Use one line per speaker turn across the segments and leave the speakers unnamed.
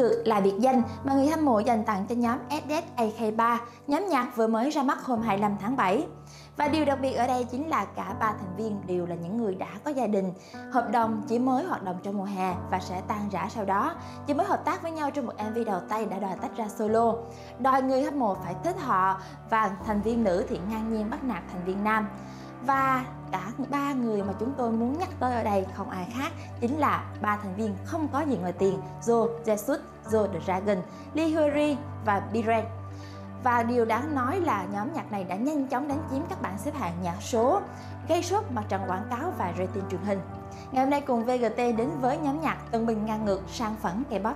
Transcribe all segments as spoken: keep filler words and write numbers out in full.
ngược là biệt danh mà người hâm mộ dành tặng cho nhóm ét ét a ca ba, nhóm nhạc vừa mới ra mắt hôm hai mươi lăm tháng bảy. Và điều đặc biệt ở đây chính là cả ba thành viên đều là những người đã có gia đình, hợp đồng chỉ mới hoạt động trong mùa hè và sẽ tan rã sau đó, chỉ mới hợp tác với nhau trong một em vê đầu tay đã đòi tách ra solo, đòi người hâm mộ phải thích họ và thành viên nữ thì ngang nhiên bắt nạt thành viên nam. Và cả ba người mà chúng tôi muốn nhắc tới ở đây không ai khác chính là ba thành viên không có gì ngoài tiền: Joe Jesus, Joe the Dragon, Lihori và Biren. Và điều đáng nói là nhóm nhạc này đã nhanh chóng đánh chiếm các bảng xếp hạng nhạc số, gây sốt mặt trận quảng cáo và rating truyền hình. Ngày hôm nay cùng vê giê tê đến với nhóm nhạc tân binh ngang ngược sang phẳng K-pop.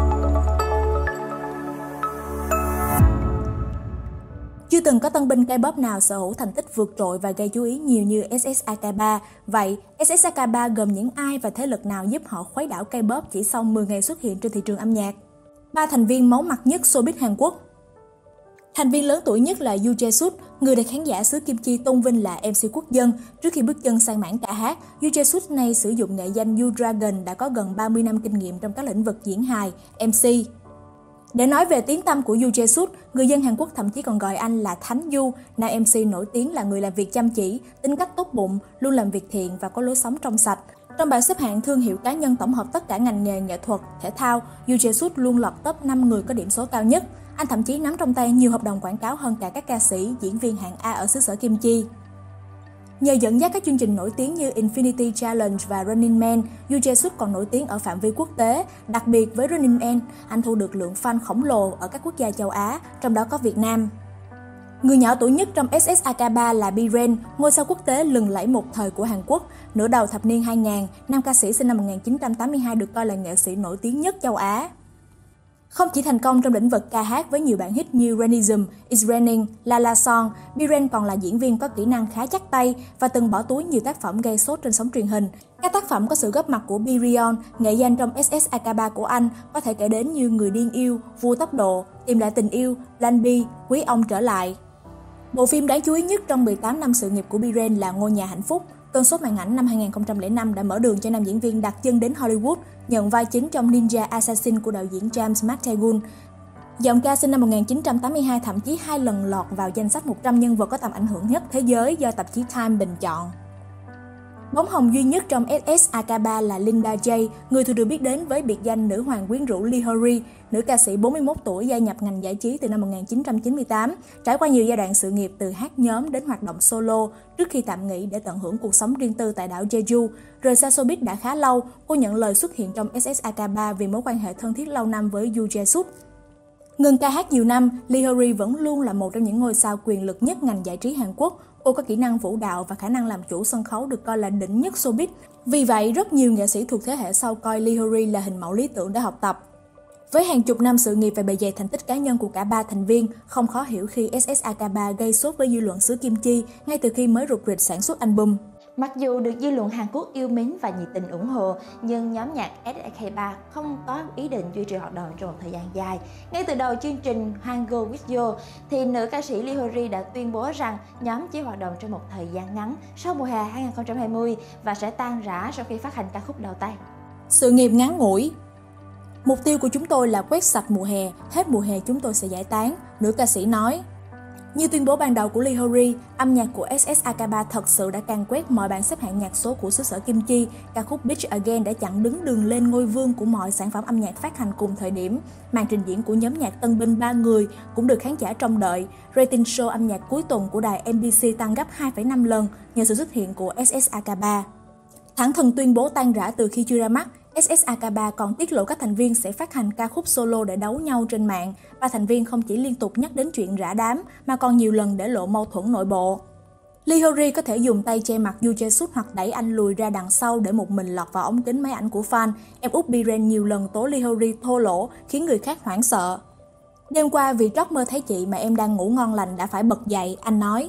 Chưa từng có tân binh K-pop nào sở hữu thành tích vượt trội và gây chú ý nhiều như ét ét a ca ba. Vậy, ét ét a ca ba gồm những ai và thế lực nào giúp họ khuấy đảo K-pop chỉ sau mười ngày xuất hiện trên thị trường âm nhạc? Ba thành viên máu mặt nhất showbiz Hàn Quốc. Thành viên lớn tuổi nhất là Yoo Jae-suk, người được khán giả xứ Kim Chi tôn vinh là em xê quốc dân. Trước khi bước chân sang mảng ca hát, Yoo Jae-suk nay sử dụng nghệ danh Yoo Dragon đã có gần ba mươi năm kinh nghiệm trong các lĩnh vực diễn hài, em xê. Để nói về tiếng tăm của Yoo Jae-suk, người dân Hàn Quốc thậm chí còn gọi anh là Thánh Yoo. Nam em xê nổi tiếng là người làm việc chăm chỉ, tính cách tốt bụng, luôn làm việc thiện và có lối sống trong sạch. Trong bảng xếp hạng thương hiệu cá nhân tổng hợp tất cả ngành nghề nghệ thuật, thể thao, Yoo Jae-suk luôn lọt top năm người có điểm số cao nhất. Anh thậm chí nắm trong tay nhiều hợp đồng quảng cáo hơn cả các ca sĩ, diễn viên hạng A ở xứ sở Kim Chi. Nhờ dẫn dắt các chương trình nổi tiếng như Infinity Challenge và Running Man, Yoo Jae-suk còn nổi tiếng ở phạm vi quốc tế. Đặc biệt với Running Man, anh thu được lượng fan khổng lồ ở các quốc gia châu Á, trong đó có Việt Nam. Người nhỏ tuổi nhất trong ét ét a ca ba là Biren, ngôi sao quốc tế lừng lẫy một thời của Hàn Quốc. Nửa đầu thập niên hai nghìn, nam ca sĩ sinh năm một nghìn chín trăm tám mươi hai được coi là nghệ sĩ nổi tiếng nhất châu Á. Không chỉ thành công trong lĩnh vực ca hát với nhiều bản hit như Rainism, It's Raining, La La Song, Biren còn là diễn viên có kỹ năng khá chắc tay và từng bỏ túi nhiều tác phẩm gây sốt trên sóng truyền hình. Các tác phẩm có sự góp mặt của Birion, nghệ danh trong ét ét a ca ba của anh, có thể kể đến như Người điên yêu, Vua tốc độ, Tìm lại tình yêu, Plan B, Quý ông trở lại. Bộ phim đáng chú ý nhất trong mười tám năm sự nghiệp của Biren là Ngôi nhà hạnh phúc. Cơn sốt màn ảnh năm hai nghìn không trăm lẻ năm đã mở đường cho nam diễn viên đặt chân đến Hollywood, nhận vai chính trong Ninja Assassin của đạo diễn James McTaggart. Giọng ca sinh năm một nghìn chín trăm tám mươi hai thậm chí hai lần lọt vào danh sách một trăm nhân vật có tầm ảnh hưởng nhất thế giới do tạp chí Time bình chọn. Bóng hồng duy nhất trong ét ét a ca ba là Linda J, người thường được biết đến với biệt danh nữ hoàng quyến rũ Lihori, nữ ca sĩ bốn mươi mốt tuổi gia nhập ngành giải trí từ năm một nghìn chín trăm chín mươi tám, trải qua nhiều giai đoạn sự nghiệp từ hát nhóm đến hoạt động solo, trước khi tạm nghỉ để tận hưởng cuộc sống riêng tư tại đảo Jeju. Rời xa showbiz đã khá lâu, cô nhận lời xuất hiện trong ét ét a ca ba vì mối quan hệ thân thiết lâu năm với Yoo Jae-suk. Ngừng ca hát nhiều năm, Lihori vẫn luôn là một trong những ngôi sao quyền lực nhất ngành giải trí Hàn Quốc. Cô có kỹ năng vũ đạo và khả năng làm chủ sân khấu được coi là đỉnh nhất showbiz. Vì vậy, rất nhiều nghệ sĩ thuộc thế hệ sau coi Lihori là hình mẫu lý tưởng để học tập. Với hàng chục năm sự nghiệp và bề dày thành tích cá nhân của cả ba thành viên, không khó hiểu khi ét ét a ca ba gây sốt với dư luận xứ Kim Chi ngay từ khi mới rục rịch sản xuất album.
Mặc dù được dư luận Hàn Quốc yêu mến và nhiệt tình ủng hộ, nhưng nhóm nhạc ét ét a ca ba không có ý định duy trì hoạt động trong một thời gian dài. Ngay từ đầu chương trình Hangul with You, thì nữ ca sĩ Lihori đã tuyên bố rằng nhóm chỉ hoạt động trong một thời gian ngắn sau mùa hè hai nghìn không trăm hai mươi và sẽ tan rã sau khi phát hành ca khúc đầu tay.
Sự nghiệp ngắn ngủi. Mục tiêu của chúng tôi là quét sạch mùa hè, hết mùa hè chúng tôi sẽ giải tán, nữ ca sĩ nói. Như tuyên bố ban đầu của Lihori, âm nhạc của ét ét a ca ba thật sự đã càn quét mọi bảng xếp hạng nhạc số của xứ sở Kim Chi. Ca khúc Bitch Again đã chặn đứng đường lên ngôi vương của mọi sản phẩm âm nhạc phát hành cùng thời điểm. Màn trình diễn của nhóm nhạc tân binh ba người cũng được khán giả trông đợi. Rating show âm nhạc cuối tuần của đài em bê xê tăng gấp hai phẩy năm lần nhờ sự xuất hiện của ét ét a ca ba. Thẳng thừng tuyên bố tan rã từ khi chưa ra mắt, ét ét a ca ba còn tiết lộ các thành viên sẽ phát hành ca khúc solo để đấu nhau trên mạng. Ba thành viên không chỉ liên tục nhắc đến chuyện rã đám mà còn nhiều lần để lộ mâu thuẫn nội bộ. Lihori có thể dùng tay che mặt Yoo Jae-suk hoặc đẩy anh lùi ra đằng sau để một mình lọt vào ống kính máy ảnh của fan. Em út Biren nhiều lần tố Lihori thô lỗ khiến người khác hoảng sợ. Đêm qua vì trót mơ thấy chị mà em đang ngủ ngon lành đã phải bật dậy, anh nói.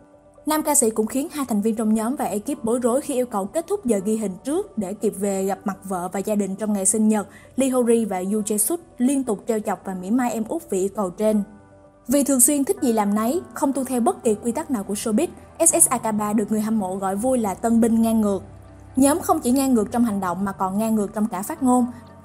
Nam ca sĩ cũng khiến hai thành viên trong nhóm và ekip bối rối khi yêu cầu kết thúc giờ ghi hình trước để kịp về gặp mặt vợ và gia đình trong ngày sinh nhật. Lihori và Yoo Jae-suk liên tục trêu chọc và mỉa mai em út vì yêu cầu trên. Vì thường xuyên thích gì làm nấy, không tuân theo bất kỳ quy tắc nào của showbiz, ét ét a ca ba được người hâm mộ gọi vui là tân binh ngang ngược. Nhóm không chỉ ngang ngược trong hành động mà còn ngang ngược trong cả phát ngôn.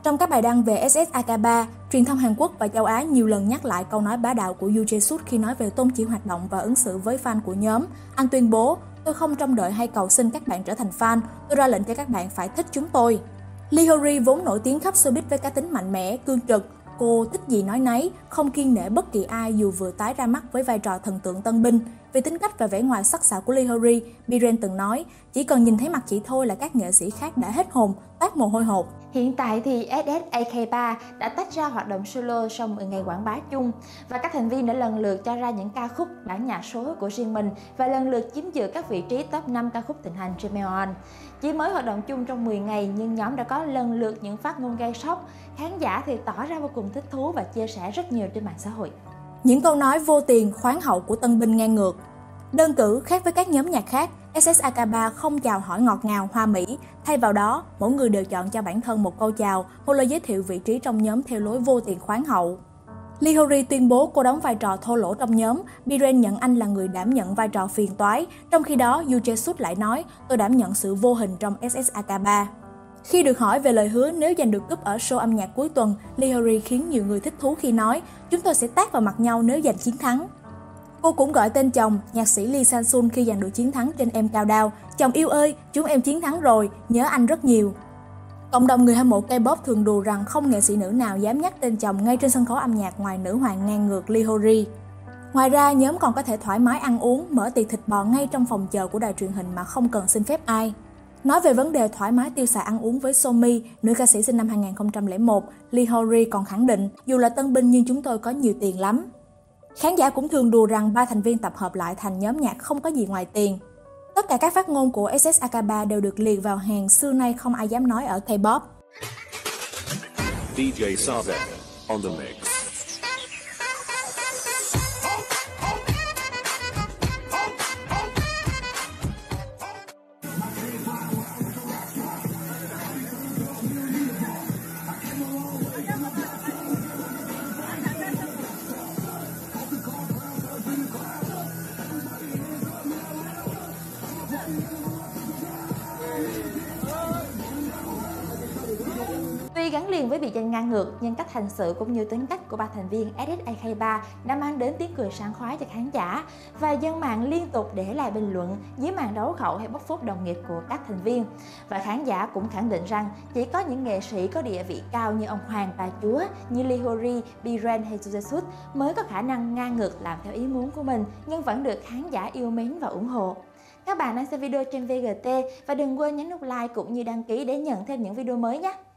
Trong các bài đăng về ét ét a ca ba, truyền thông Hàn Quốc và châu Á nhiều lần nhắc lại câu nói bá đạo của Yoo Jae-suk khi nói về tôn chỉ hoạt động và ứng xử với fan của nhóm. Anh tuyên bố, tôi không trông đợi hay cầu xin các bạn trở thành fan, tôi ra lệnh cho các bạn phải thích chúng tôi. Lee Ho-ri vốn nổi tiếng khắp showbiz với cá tính mạnh mẽ, cương trực. Cô thích gì nói nấy, không kiêng nể bất kỳ ai dù vừa tái ra mắt với vai trò thần tượng tân binh. Về tính cách và vẻ ngoài sắc sảo của Lee Ho-ri, Biren từng nói, chỉ cần nhìn thấy mặt chị thôi là các nghệ sĩ khác đã hết hồn, toát mồ hôi hột.
Hiện tại thì ét ét a ca ba đã tách ra hoạt động solo sau mười ngày quảng bá chung và các thành viên đã lần lượt cho ra những ca khúc bản nhạc số của riêng mình và lần lượt chiếm giữ các vị trí top năm ca khúc thịnh hành trên Melon. Chỉ mới hoạt động chung trong mười ngày nhưng nhóm đã có lần lượt những phát ngôn gây sốc, khán giả thì tỏ ra vô cùng thích thú và chia sẻ rất nhiều trên mạng xã hội.
Những câu nói vô tiền, khoáng hậu của tân binh ngang ngược. Đơn cử, khác với các nhóm nhạc khác, ét ét a ca ba không chào hỏi ngọt ngào, hoa mỹ. Thay vào đó, mỗi người đều chọn cho bản thân một câu chào, một lời giới thiệu vị trí trong nhóm theo lối vô tiền khoáng hậu. Lee Ho-ri tuyên bố cô đóng vai trò thô lỗ trong nhóm, Biren nhận anh là người đảm nhận vai trò phiền toái, trong khi đó Yoo Jae-suk lại nói, tôi đảm nhận sự vô hình trong ét ét a ca ba. Khi được hỏi về lời hứa nếu giành được cúp ở show âm nhạc cuối tuần, Lee Ho-ri khiến nhiều người thích thú khi nói, chúng tôi sẽ tát vào mặt nhau nếu giành chiến thắng. Cô cũng gọi tên chồng, nhạc sĩ Lee Sang-sun khi giành được chiến thắng trên em Countdown. Chồng yêu ơi, chúng em chiến thắng rồi, nhớ anh rất nhiều. Cộng đồng người hâm mộ K-pop thường đùa rằng không nghệ sĩ nữ nào dám nhắc tên chồng ngay trên sân khấu âm nhạc ngoài nữ hoàng ngang ngược Lee Ho-ri. Ngoài ra, nhóm còn có thể thoải mái ăn uống, mở tiệc thịt bò ngay trong phòng chờ của đài truyền hình mà không cần xin phép ai. Nói về vấn đề thoải mái tiêu xài ăn uống với Somi, nữ ca sĩ sinh năm hai nghìn không trăm lẻ một, Lee Ho-ri còn khẳng định, dù là tân binh nhưng chúng tôi có nhiều tiền lắm. Khán giả cũng thường đùa rằng ba thành viên tập hợp lại thành nhóm nhạc không có gì ngoài tiền. Tất cả các phát ngôn của ét ét a ca ba đều được liệt vào hàng xưa nay không ai dám nói ở K-pop.
đê gi Savek on the mix.
Tuy gắn liền với biệt danh ngang ngược, nhưng cách hành xử cũng như tính cách của ba thành viên ét ét a ca ba đã mang đến tiếng cười sảng khoái cho khán giả và dân mạng liên tục để lại bình luận dưới màn đấu khẩu hay bóc phốt đồng nghiệp của các thành viên. Và khán giả cũng khẳng định rằng chỉ có những nghệ sĩ có địa vị cao như ông Hoàng bà Chúa như Lee Ho-ri, Biren hay Yoo Jae-suk mới có khả năng ngang ngược làm theo ý muốn của mình nhưng vẫn được khán giả yêu mến và ủng hộ. Các bạn đang xem video trên vê giê tê và đừng quên nhấn nút like cũng như đăng ký để nhận thêm những video mới nhé!